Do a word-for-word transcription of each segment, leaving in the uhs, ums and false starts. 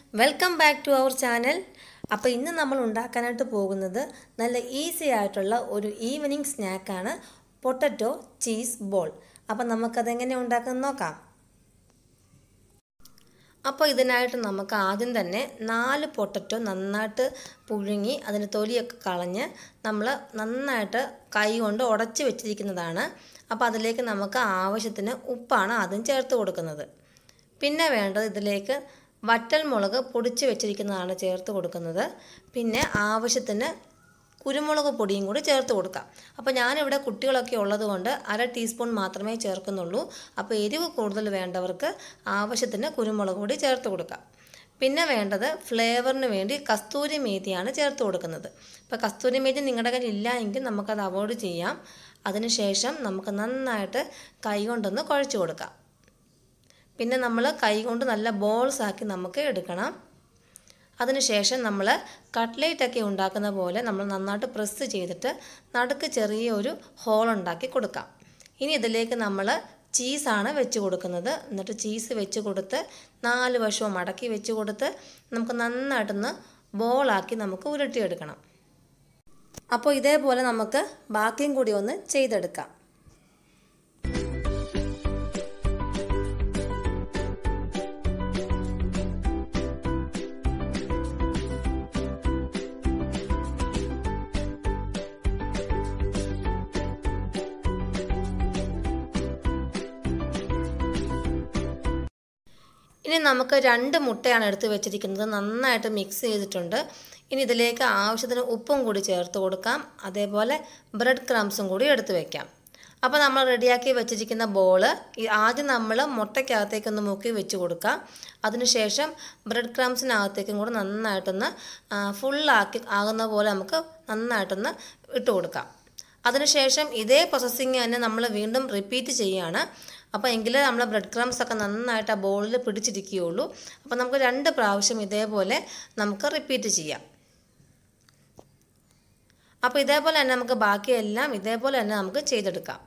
Welcome back to our channel. അപ്പോൾ ഇന്ന് നമ്മൾ ഉണ്ടാക്കാനായിട്ട് പോകുന്നത് നല്ല ഈസി ആയിട്ടുള്ള ഒരു ഈവനിംഗ് സ്നാക്ക് ആണ് പൊട്ടറ്റോ ചീസ് ബോൾ. അപ്പോൾ നമുക്ക് അത് എങ്ങനെ ഉണ്ടാക്കാൻ നോക്കാം. അപ്പോൾ ഇതിനായിട്ട് നമുക്ക് ആദ്യം തന്നെ നാല് പൊട്ടറ്റോ നന്നായിട്ട് പുഴുങ്ങി അതിന്റെ തൊലിയൊക്കെ കളഞ്ഞ് നമ്മൾ നന്നായിട്ട് കൈ കൊണ്ട് ഉടച്ച് വെച്ചിരിക്കുന്നതാണ്. അപ്പോൾ അതിലേക്ക് നമുക്ക് ആവശ്യത്തിന് ഉപ്പാണ് ആദ്യം ചേർത്ത് കൊടുക്കുന്നത്. പിന്നെ വേണ്ടത് ഇതിലേക്ക് വറ്റൽ മുളക് പൊടിച്ച് വെച്ചിരിക്കുന്നതാണ് ചേർത്ത് കൊടുക്കുന്നത്. പിന്നെ ആവശ്യത്തിന് കുരുമുളക് പൊടിയും കൂടി ചേർത്ത് കൊടുക്കാം. അപ്പോൾ ഞാനിവിടെ കുട്ടികളൊക്കെ ഉള്ളതുകൊണ്ട് അര ടീസ്പൂൺ മാത്രമേ ചേർക്കുന്നുള്ളൂ. അപ്പോൾ എരിവ് കൂടുതൽ വേണ്ടവർക്ക് ആവശ്യത്തിന് കുരുമുളക് പൊടി ചേർത്ത് കൊടുക്കാം. പിന്നെ വേണ്ടത് ഫ്ലേവറിന് വേണ്ടി കസ്തൂരി മേത്തിയാണ് ചേർത്ത് കൊടുക്കുന്നത്. അപ്പോൾ കസ്തൂരി മേത്തി നിങ്ങളുടെ കയ്യിൽ ഇല്ല എങ്കിൽ നമുക്കത് അവോയ്ഡ് ചെയ്യാം. അതിനുശേഷം നമുക്ക് നന്നായിട്ട് കൈ കൊണ്ടൊന്ന് കുഴച്ച് കൊടുക്കാം. പിന്നെ നമ്മൾ കൈ കൊണ്ട് നല്ല ബോൾസ് ആക്കി നമുക്ക് എടുക്കണം. അതിനുശേഷം നമ്മൾ കട്ട്ലേറ്റ് ഒക്കെ ഉണ്ടാക്കുന്ന പോലെ നമ്മൾ നന്നായിട്ട് പ്രസ് ചെയ്തിട്ട് നടുക്ക് ചെറിയൊരു ഹോൾ ഉണ്ടാക്കി കൊടുക്കാം. ഇനി ഇതിലേക്ക് നമ്മൾ ചീസാണ് വെച്ച് കൊടുക്കുന്നത്. എന്നിട്ട് ചീസ് വെച്ച് കൊടുത്ത് നാല് വശവും മടക്കി വെച്ച് കൊടുത്ത് നമുക്ക് നന്നായിട്ടൊന്ന് ബോളാക്കി നമുക്ക് ഉരുട്ടിയെടുക്കണം. അപ്പോൾ ഇതേപോലെ നമുക്ക് ബാക്കിയും കൂടി ഒന്ന് ചെയ്തെടുക്കാം. ഇനി നമുക്ക് രണ്ട് മുട്ടയാണ് എടുത്ത് വെച്ചിരിക്കുന്നത്. നന്നായിട്ട് മിക്സ് ചെയ്തിട്ടുണ്ട്. ഇനി ഇതിലേക്ക് ആവശ്യത്തിന് ഉപ്പും കൂടി ചേർത്ത് കൊടുക്കാം. അതേപോലെ ബ്രെഡ് ക്രംസും കൂടി എടുത്ത് വെക്കാം. അപ്പോൾ നമ്മൾ റെഡിയാക്കി വെച്ചിരിക്കുന്ന ബോള് ആദ്യം നമ്മൾ മുട്ടയ്ക്കകത്തേക്കൊന്ന് മുക്കി വെച്ച് കൊടുക്കാം. അതിനുശേഷം ബ്രെഡ് ക്രംസിനകത്തേക്കും കൂടി നന്നായിട്ടൊന്ന് ഫുള്ളാക്കി ആകുന്ന പോലെ നമുക്ക് നന്നായിട്ടൊന്ന് ഇട്ട് കൊടുക്കാം. അതിനുശേഷം ഇതേ പ്രോസസ്സിങ് തന്നെ നമ്മൾ വീണ്ടും റിപ്പീറ്റ് ചെയ്യുകയാണ്. അപ്പോൾ എങ്കിലേ നമ്മൾ ബ്രെഡ് ക്രംസ് ഒക്കെ നന്നായിട്ട് ആ ബോളിൽ പിടിച്ചിരിക്കുകയുള്ളൂ. അപ്പോൾ നമുക്ക് രണ്ട് പ്രാവശ്യം ഇതേപോലെ നമുക്ക് റിപ്പീറ്റ് ചെയ്യാം. അപ്പോൾ ഇതേപോലെ തന്നെ നമുക്ക് ബാക്കിയെല്ലാം ഇതേപോലെ തന്നെ നമുക്ക് ചെയ്തെടുക്കാം.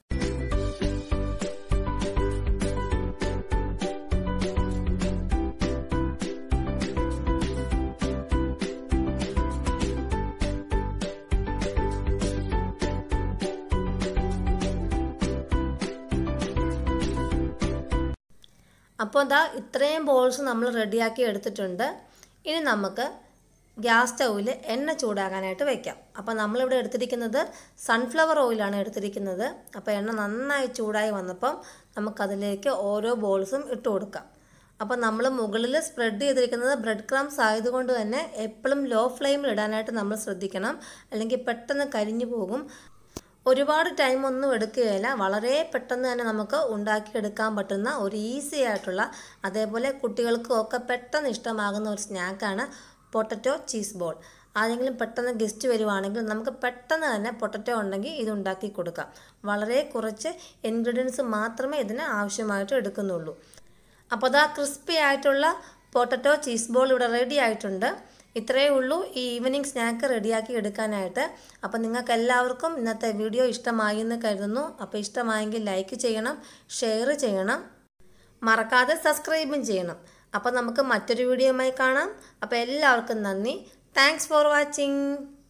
അപ്പോൾ ഇതാ ഇത്രയും ബോൾസ് നമ്മൾ റെഡിയാക്കി എടുത്തിട്ടുണ്ട്. ഇനി നമുക്ക് ഗ്യാസ് സ്റ്റൗവിൽ എണ്ണ ചൂടാകാനായിട്ട് വയ്ക്കാം. അപ്പോൾ നമ്മളിവിടെ എടുത്തിരിക്കുന്നത് സൺഫ്ലവർ ഓയിലാണ് എടുത്തിരിക്കുന്നത്. അപ്പോൾ എണ്ണ നന്നായി ചൂടായി വന്നപ്പം നമുക്കതിലേക്ക് ഓരോ ബോൾസും ഇട്ട് കൊടുക്കാം. അപ്പോൾ നമ്മൾ മുകളിൽ സ്പ്രെഡ് ചെയ്തിരിക്കുന്നത് ബ്രെഡ് ക്രംസ് ആയതുകൊണ്ട് തന്നെ എപ്പോഴും ലോ ഫ്ലെയിമിൽ ഇടാനായിട്ട് നമ്മൾ ശ്രദ്ധിക്കണം. അല്ലെങ്കിൽ പെട്ടെന്ന് കരിഞ്ഞു പോകും. ഒരുപാട് ടൈം ഒന്നും എടുക്കുകയില്ല. വളരെ പെട്ടെന്ന് തന്നെ നമുക്ക് ഉണ്ടാക്കിയെടുക്കാൻ പറ്റുന്ന ഒരു ഈസി ആയിട്ടുള്ള അതേപോലെ കുട്ടികൾക്കും ഒക്കെ പെട്ടെന്ന് ഇഷ്ടമാകുന്ന ഒരു സ്നാക്കാണ് പൊട്ടറ്റോ ചീസ് ബോൾ. ആരെങ്കിലും പെട്ടെന്ന് ഗസ്റ്റ് വരുവാണെങ്കിൽ നമുക്ക് പെട്ടെന്ന് തന്നെ പൊട്ടറ്റോ ഉണ്ടെങ്കിൽ ഇത് ഉണ്ടാക്കി കൊടുക്കാം. വളരെ കുറച്ച് ഇൻഗ്രീഡിയൻസ് മാത്രമേ ഇതിന് ആവശ്യമായിട്ട് എടുക്കുന്നുള്ളൂ. അപ്പോൾ അതാ ക്രിസ്പി ആയിട്ടുള്ള പൊട്ടറ്റോ ചീസ് ബോൾ ഇവിടെ റെഡി ആയിട്ടുണ്ട്. ഇത്രയേ ഉള്ളൂ ഈ ഈവനിങ് സ്നാക്ക് റെഡിയാക്കി എടുക്കാനായിട്ട്. അപ്പോൾ നിങ്ങൾക്ക് എല്ലാവർക്കും ഇന്നത്തെ വീഡിയോ ഇഷ്ടമായി എന്ന് കരുതുന്നു. അപ്പോൾ ഇഷ്ടമായെങ്കിൽ ലൈക്ക് ചെയ്യണം, ഷെയർ ചെയ്യണം, മറക്കാതെ സബ്സ്ക്രൈബും ചെയ്യണം. അപ്പോൾ നമുക്ക് മറ്റൊരു വീഡിയോയുമായി കാണാം. അപ്പോൾ എല്ലാവർക്കും നന്ദി. Thanks for watching.